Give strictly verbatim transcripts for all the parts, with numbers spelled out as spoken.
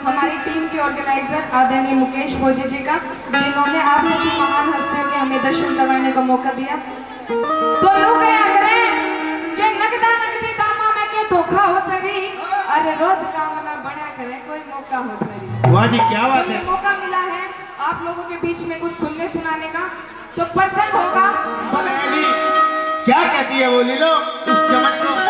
हमारी टीम के ऑर्गेनाइजर आदरणीय मुकेश भोजे जी का, जिन्होंने आप जैसी महान हस्तियों के हमें दर्शन करवाने का मौका दिया। तो लोग क्या करें कि नगदा नगदी दामा में के धोखा हो सरी, अरे रोज काम ना बना करे कोई मौका हो सरी। वाह जी क्या बात तो है। मौका मिला है आप लोगों के बीच में कुछ सुनने सुनाने का, तो पर्सन होगा क्या कहती है वो लीलो उस चमन को।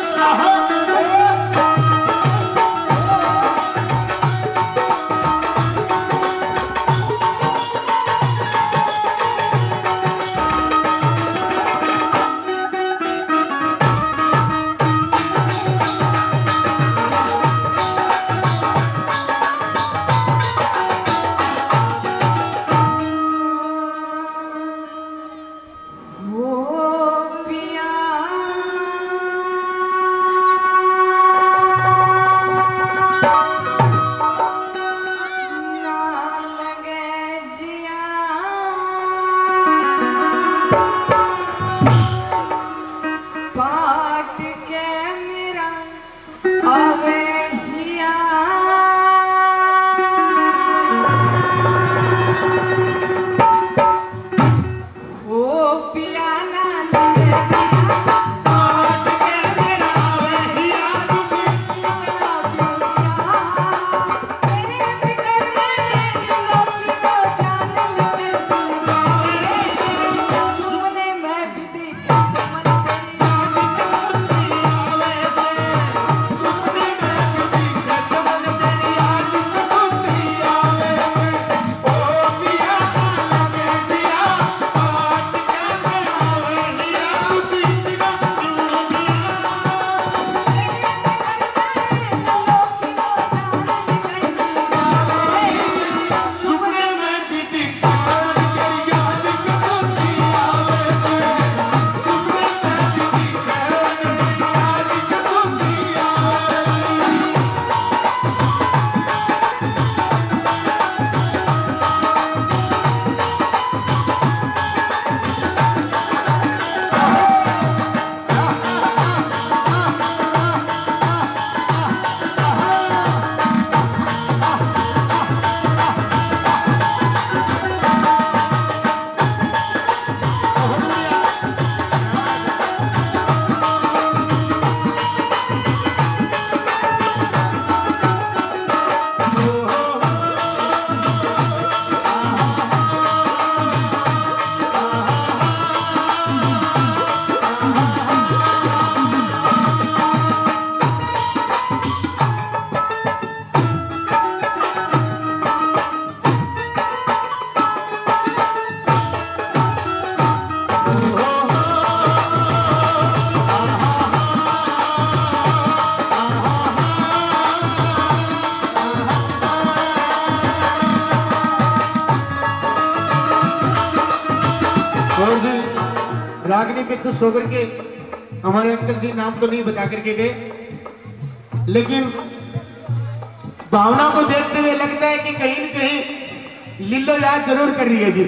रागनी पे खुश होकर के हमारे अंकल जी नाम तो नहीं बता करके गए, लेकिन भावना को देखते हुए लगता है कि कहीं न कहीं लीलो याद जरूर कर रही है जी,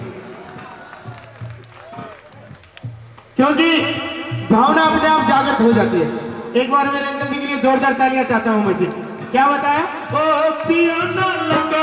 क्योंकि भावना अपने आप जागृत हो जाती है। एक बार मेरे अंकल जी के लिए जोरदार तालियां चाहता हूं मैं जी। क्या बताया ओ पियानो लगे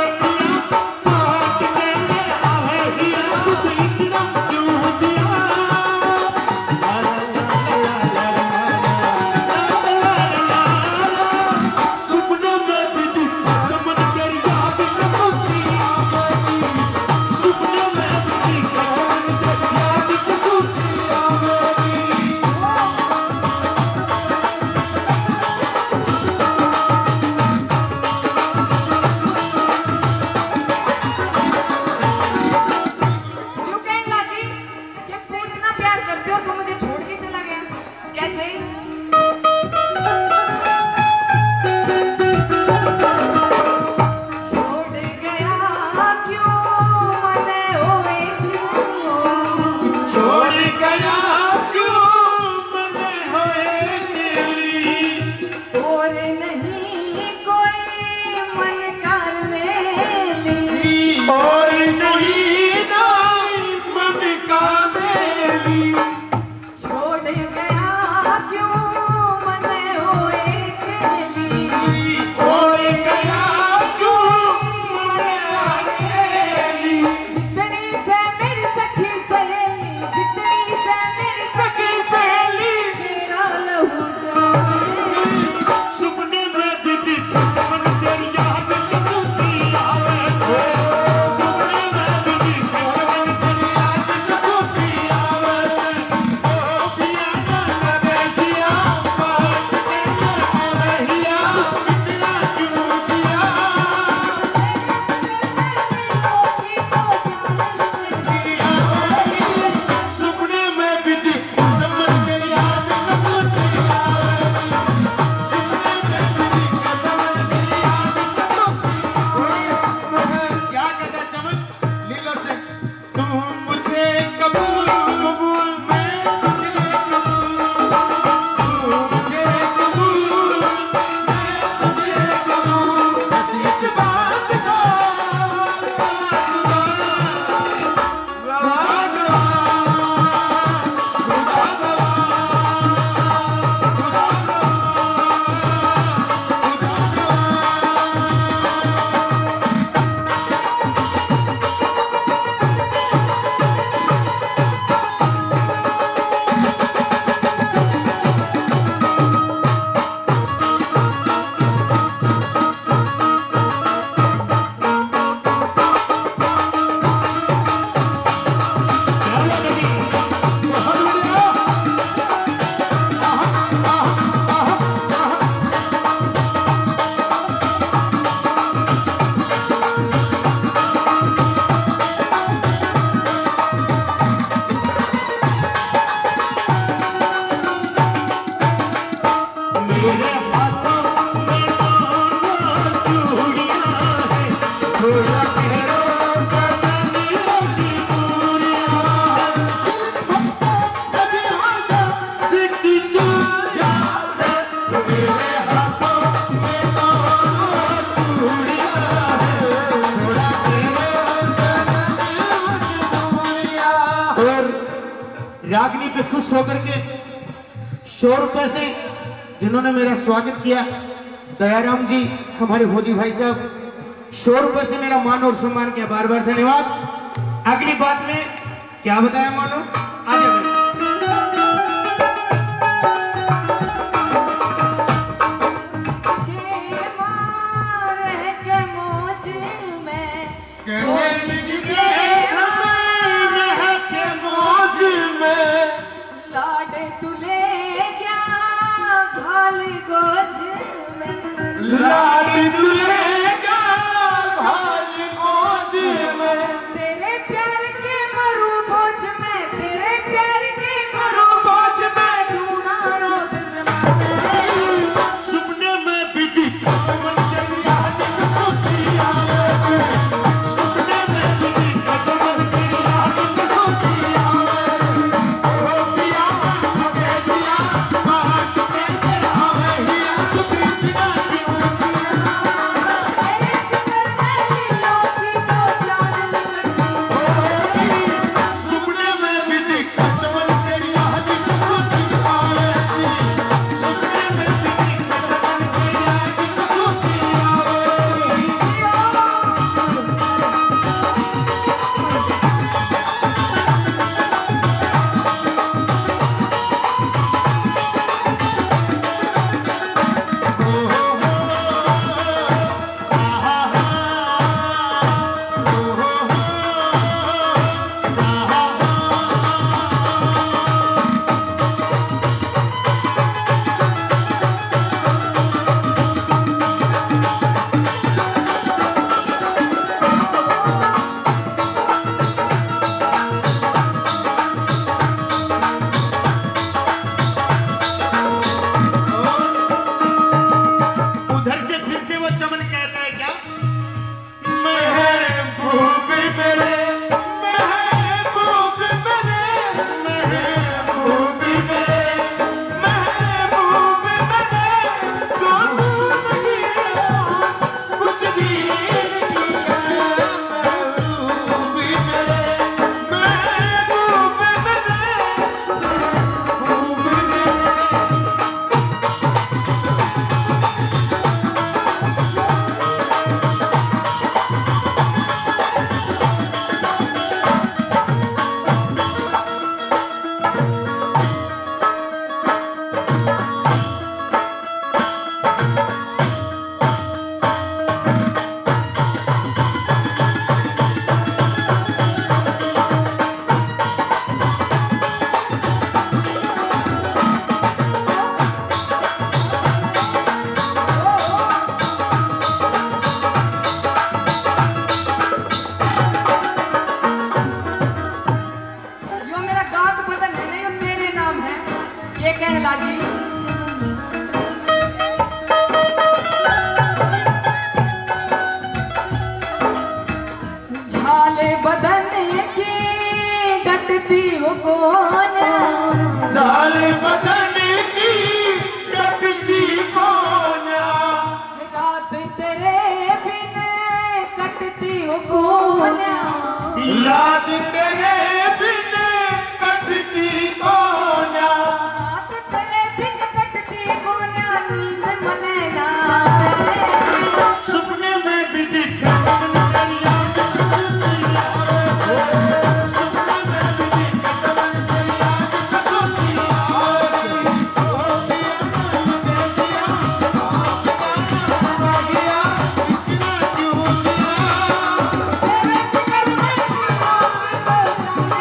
रागनी पे खुश होकर के सौ रुपए से जिन्होंने मेरा स्वागत किया, दयाराम जी, हमारे भोजी भाई साहब, सौ रुपए से मेरा मान और सम्मान किया, बार बार धन्यवाद। अगली बात में क्या बताया मानो, आजा भाई। लाड़ी दुलेगा भाल बोझ में, तेरे प्यार के मरु बोझ में, तेरे प्यार के मरु बोझ में ढूंढा रोड जमाने। सुपने में भी दिखा चमन तेरी याद में सोती आवे, सुपने में भी दिखा चमन तेरी याद में सोती आवे। ओ पिया लगे दिया बाट के तेरा आवे ही याद बीतना क्यों। झाले बदन की डटती हो कोना, झाले बदन की डटती कोना, रात तेरे बिन कटती हो कोना, रात तेरे बिन कटती कोना, रात तेरे बिन कटती कोना, नींद मने ना आवे। सुपने में भी दिखा चमन तेरी याद में सोती आवे, सुपने में भी दिखा चमन तेरी याद में सोती आवे। ओ पिया लगे दिया आप पिया गया इतना क्यों दिया। तेरे फिक्र में दिमाग को जाने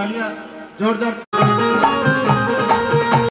तालियां जोरदार।